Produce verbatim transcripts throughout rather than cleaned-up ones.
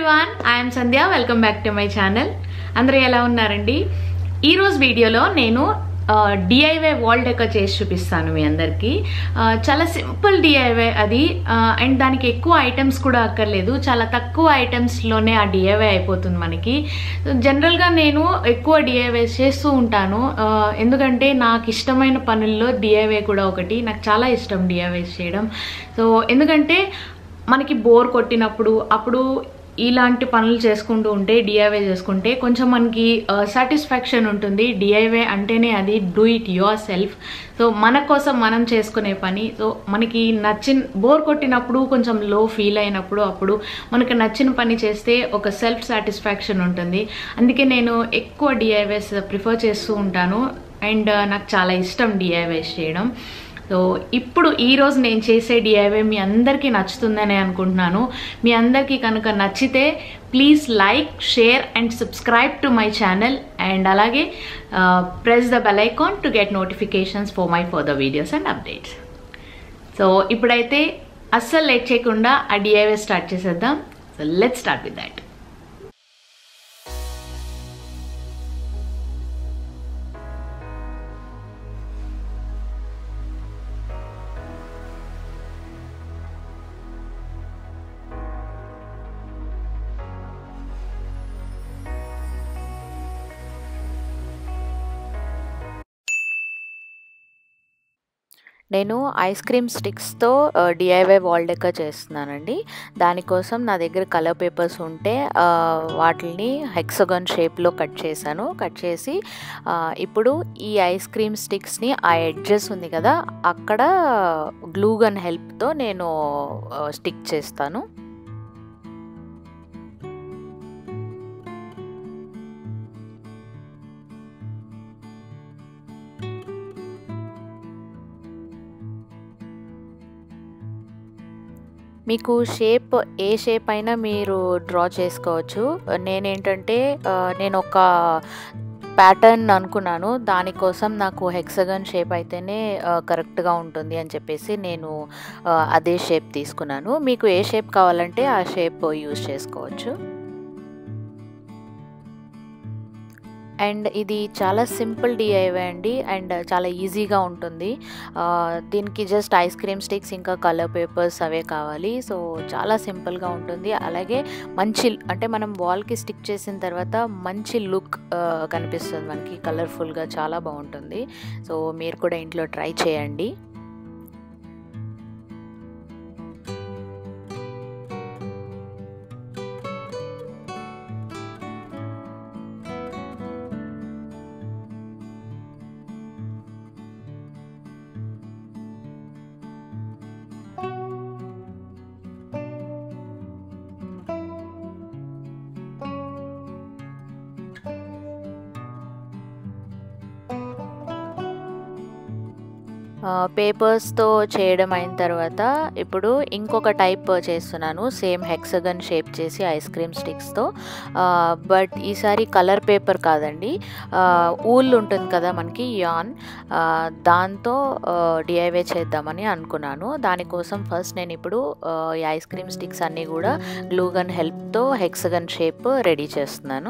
everyone, I am Sandhya. Welcome back to my channel. అందరూ ఎలా ఉన్నారండి? ఈ రోజు వీడియోలో నేను డిఐవై వాల్ డెకర్ చేసి చూపిస్తాను మీ అందరికీ. చాలా సింపుల్ డిఐవై అది, అండ్ దానికి ఎక్కువ ఐటమ్స్ కూడా అక్కర్లేదు. చాలా తక్కువ ఐటమ్స్లోనే ఆ డిఐవై అయిపోతుంది మనకి. జనరల్గా నేను ఎక్కువ డిఐవైస్ చేస్తూ ఉంటాను, ఎందుకంటే నాకు ఇష్టమైన పనుల్లో డిఐవై కూడా ఒకటి. నాకు చాలా ఇష్టం డిఐవైస్ చేయడం. సో ఎందుకంటే మనకి బోర్ కొట్టినప్పుడు అప్పుడు ఇలాంటి పనులు చేసుకుంటూ ఉంటే, డిఐవై చేసుకుంటే కొంచెం మనకి సాటిస్ఫాక్షన్ ఉంటుంది. డిఐవై అంటేనే అది do it yourself. So మన కోసం మనం చేసుకునే పని. సో మనకి నచ్చిన బోర్ కొట్టినప్పుడు, కొంచెం లో ఫీల్ అయినప్పుడు, అప్పుడు మనకు నచ్చిన పని చేస్తే ఒక సెల్ఫ్ సాటిస్ఫాక్షన్ ఉంటుంది. అందుకే నేను ఎక్కువ డిఐవైస్ ప్రిఫర్ చేస్తూ ఉంటాను, అండ్ నాకు చాలా ఇష్టం డిఐవైస్ చేయడం. సో ఇప్పుడు ఈరోజు నేను చేసే డిఐవై మీ అందరికీ నచ్చుతుందని అనుకుంటున్నాను. మీ అందరికీ కనుక నచ్చితే please like, share and subscribe to my channel, and అలాగే press the bell icon to get notifications for my further videos and updates. So ఇప్పుడైతే అస్సలు లేట్ చేయకుండా ఆ డిఐవై స్టార్ట్ చేసేద్దాం. So let's start with that. నేను ice cream స్టిక్స్తో DIY wall decor చేస్తున్నానండి. దానికోసం నా దగ్గర కలర్ పేపర్స్ ఉంటే వాటిని హెక్సగాన్ షేప్లో కట్ చేశాను. కట్ చేసి ఇప్పుడు ఈ ఐస్ క్రీమ్ స్టిక్స్ని ఆ ఎడ్జెస్ ఉంది కదా, అక్కడ గ్లూ గన్ హెల్ప్తో నేను స్టిక్ చేస్తాను. మీకు షేప్ ఏ షేప్ అయినా మీరు డ్రా చేసుకోవచ్చు. నేనేంటంటే నేను ఒక ప్యాటర్న్ అనుకున్నాను, దానికోసం నాకు హెక్సగాన్ షేప్ అయితేనే కరెక్ట్గా ఉంటుంది అని చెప్పేసి నేను అదే షేప్ తీసుకున్నాను. మీకు ఏ షేప్ కావాలంటే ఆ షేప్ యూజ్ చేసుకోవచ్చు. అండ్ ఇది చాలా సింపుల్ డిఐవై అండి, అండ్ చాలా ఈజీగా ఉంటుంది. దీనికి జస్ట్ ఐస్ క్రీమ్ స్టిక్స్ ఇంకా కలర్ పేపర్స్ అవే కావాలి. సో చాలా సింపుల్గా ఉంటుంది. అలాగే మంచి అంటే మనం వాల్కి స్టిక్ చేసిన తర్వాత మంచి లుక్ కనిపిస్తుంది మనకి, కలర్ఫుల్గా చాలా బాగుంటుంది. సో మీరు కూడా ఇంట్లో ట్రై చేయండి. పేపర్స్తో చేయడం అయిన తర్వాత ఇప్పుడు ఇంకొక టైప్ చేస్తున్నాను, సేమ్ హెక్సగన్ షేప్ చేసి ఐస్ క్రీమ్ స్టిక్స్తో. బట్ ఈసారి కలర్ పేపర్ కాదండి, ఊల్ ఉంటుంది కదా మనకి, యాన్, దాంతో డిఐవై చేద్దామని అనుకున్నాను. దానికోసం ఫస్ట్ నేను ఇప్పుడు ఈ ఐస్ క్రీమ్ స్టిక్స్ అన్నీ కూడా గ్లూ గన్ హెల్ప్తో హెక్సగన్ షేప్ రెడీ చేస్తున్నాను.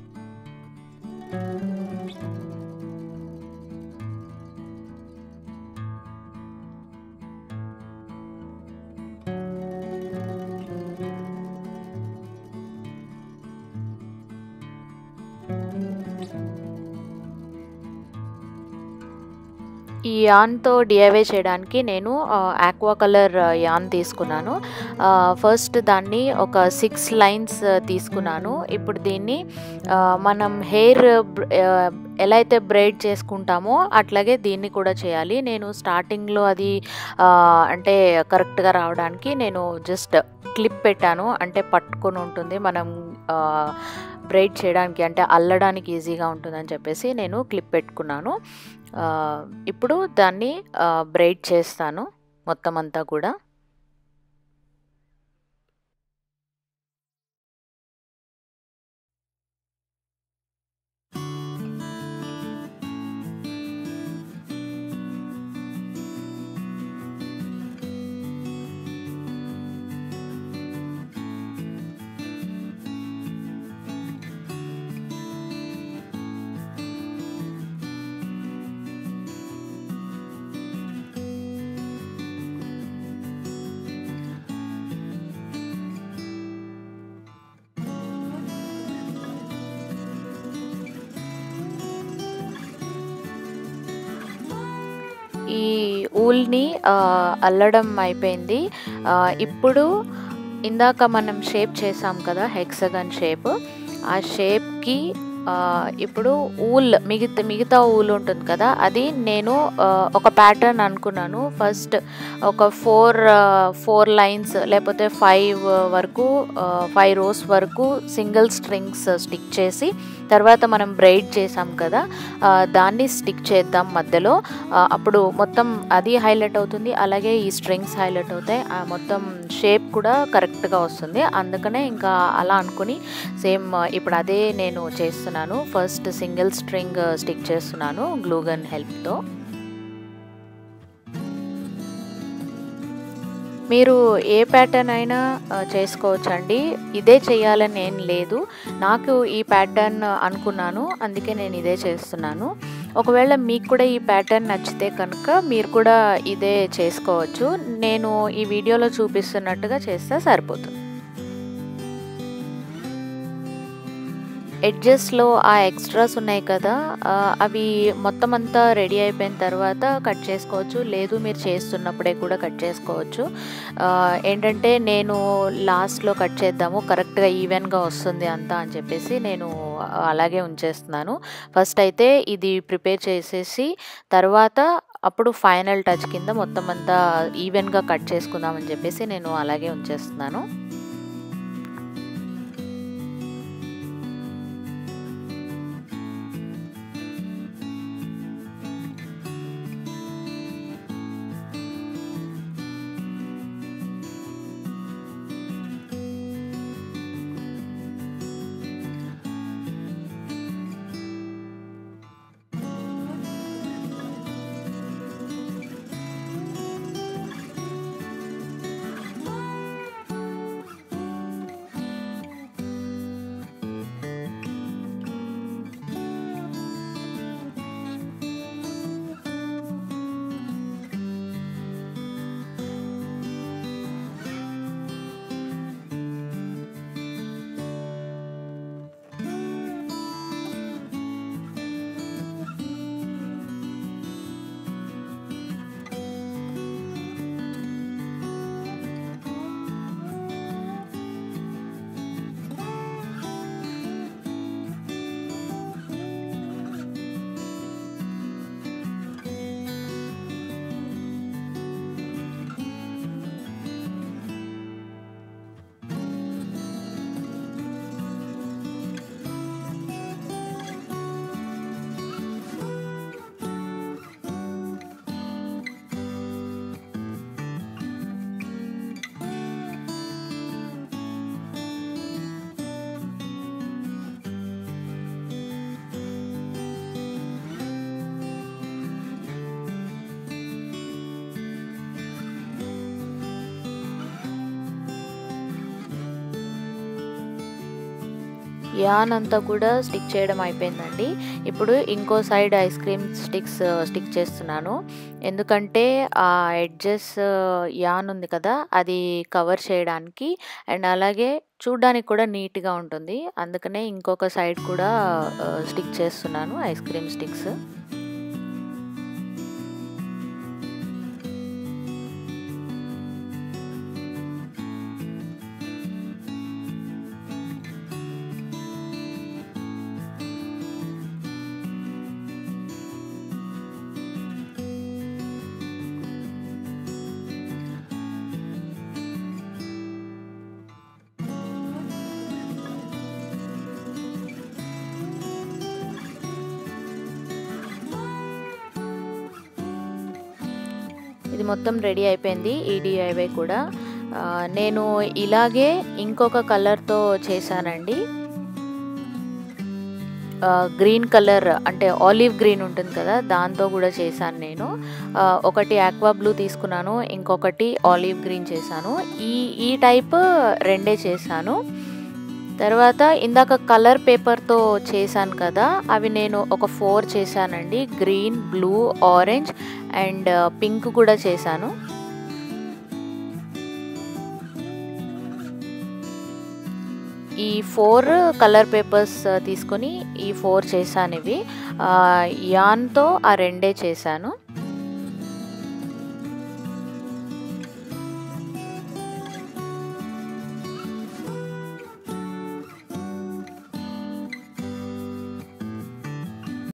ఈ యాన్తో డిఐవై చేయడానికి నేను ఆక్వా కలర్ యాన్ తీసుకున్నాను. ఫస్ట్ దాన్ని ఒక సిక్స్ లైన్స్ తీసుకున్నాను. ఇప్పుడు దీన్ని మనం హెయిర్ ఎలా అయితే బ్రైడ్ చేసుకుంటామో అట్లాగే దీన్ని కూడా చేయాలి. నేను స్టార్టింగ్లో అది అంటే కరెక్ట్గా రావడానికి నేను జస్ట్ క్లిప్ పెట్టాను, అంటే పట్టుకొని ఉంటుంది మనం బ్రైడ్ చేయడానికి, అంటే అల్లడానికి ఈజీగా ఉంటుందని చెప్పేసి నేను క్లిప్ పెట్టుకున్నాను. ఇప్పుడు దాన్ని బ్రైడ్ చేస్తాను మొత్తం అంతా కూడా. ఈ ఊల్ని అల్లడం అయిపోయింది. ఇప్పుడు ఇందాక మనం షేప్ చేసాం కదా, హెక్సగన్ షేప్, ఆ షేప్కి ఇప్పుడు ఊల్ మిగతా మిగతా ఊల్ ఉంటుంది కదా, అది నేను ఒక ప్యాటర్న్ అనుకున్నాను. ఫస్ట్ ఒక ఫోర్ ఫోర్ లైన్స్ లేకపోతే ఫైవ్ వరకు ఫైవ్ రోస్ వరకు సింగిల్ స్ట్రింగ్స్ స్టిక్ చేసి, తర్వాత మనం బ్రైడ్ చేసాం కదా దాన్ని స్టిక్ చేద్దాం మధ్యలో. అప్పుడు మొత్తం అది హైలైట్ అవుతుంది, అలాగే ఈ స్ట్రింగ్స్ హైలైట్ అవుతాయి, మొత్తం షేప్ కూడా కరెక్ట్గా వస్తుంది. అందుకనే ఇంకా అలా అనుకుని సేమ్ ఇప్పుడు అదే నేను చేస్తున్నాను. ఫస్ట్ సింగిల్ స్ట్రింగ్ స్టిక్ చేస్తున్నాను గ్లూ గన్ హెల్ప్తో. మీరు ఏ ప్యాటర్న్ అయినా చేసుకోవచ్చండి, ఇదే చేయాలని ఏం లేదు. నాకు ఈ ప్యాటర్న్ అనుకున్నాను, అందుకే నేను ఇదే చేస్తున్నాను. ఒకవేళ మీకు కూడా ఈ ప్యాటర్న్ నచ్చితే కనుక మీరు కూడా ఇదే చేసుకోవచ్చు. నేను ఈ వీడియోలో చూపిస్తున్నట్టుగా చేస్తే సరిపోతుంది. ఎడ్జెస్లో ఆ ఎక్స్ట్రాస్ ఉన్నాయి కదా, అవి మొత్తం అంతా రెడీ అయిపోయిన తర్వాత కట్ చేసుకోవచ్చు, లేదు మీరు చేస్తున్నప్పుడే కూడా కట్ చేసుకోవచ్చు. ఏంటంటే నేను లాస్ట్లో కట్ చేద్దాము, కరెక్ట్గా ఈవెన్గా వస్తుంది అంతా అని చెప్పేసి నేను అలాగే ఉంచేస్తున్నాను. ఫస్ట్ అయితే ఇది ప్రిపేర్ చేసేసి తర్వాత అప్పుడు ఫైనల్ టచ్ కింద మొత్తం అంతా ఈవెన్గా కట్ చేసుకుందామని చెప్పేసి నేను అలాగే ఉంచేస్తున్నాను. యాన్ అంతా కూడా స్టిక్ చేయడం అయిపోయిందండి. ఇప్పుడు ఇంకో side ice cream sticks stick చేస్తున్నాను, ఎందుకంటే ఆ ఎడ్జెస్ యాన్ ఉంది కదా అది కవర్ చేయడానికి, అండ్ అలాగే చూడ్డానికి కూడా నీట్గా ఉంటుంది. అందుకనే ఇంకొక సైడ్ కూడా స్టిక్ చేస్తున్నాను ఐస్ క్రీమ్ స్టిక్స్. ఇది మొత్తం రెడీ అయిపోయింది ఈ డిఐవై కూడా. నేను ఇలాగే ఇంకొక కలర్తో చేశానండి, గ్రీన్ కలర్ అంటే ఆలివ్ గ్రీన్ ఉంటుంది కదా దాంతో కూడా చేశాను నేను. ఒకటి ఆక్వా బ్లూ తీసుకున్నాను, ఇంకొకటి ఆలివ్ గ్రీన్ చేశాను. ఈ ఈ టైప్ రెండే చేశాను. తర్వాత ఇందాక కలర్ పేపర్తో చేశాను కదా అవి నేను ఒక ఫోర్ చేశానండి, green, blue, orange and pink కూడా చేశాను. ఈ ఫోర్ కలర్ పేపర్స్ తీసుకొని ఈ ఫోర్ చేశాను. ఇవి యాన్తో ఆ రెండే చేశాను.